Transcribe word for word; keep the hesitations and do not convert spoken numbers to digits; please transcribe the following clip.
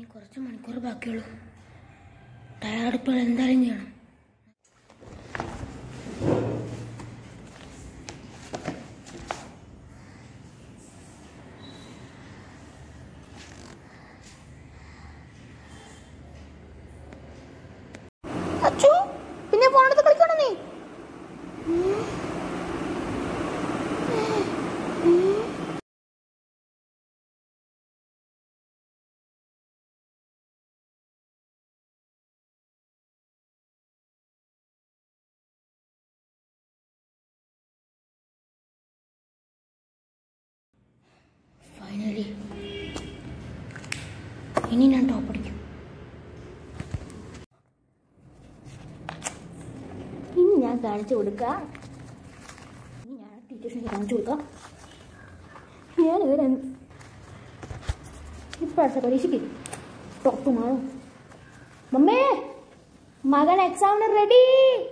ഇനി കുറച്ച് മണിക്കൂർ ബാക്കിയുള്ളൂ. തയ്യാറെടുപ്പുകൾ എന്തായാലും ചെയ്യണം. അച്ചു പിന്നെ ഫോണെടുത്ത് കളിക്കണോ നീ? ഫൈനലി ഇനി ഞാൻ ടോപ്പ് അടിക്കും. ഇനി ഞാൻ കാണിച്ചു കൊടുക്കാം. ഇനി ഞാൻ ടീച്ചേഴ്സിനെ കാണിച്ചു കൊടുക്കാം. ഞാൻ ഇവരെ ഇപ്പോഴത്തെ പരീക്ഷയ്ക്ക് ടോപ്പ് മാറും. മമ്മേ, മകൻ എക്സാമിന് റെഡി.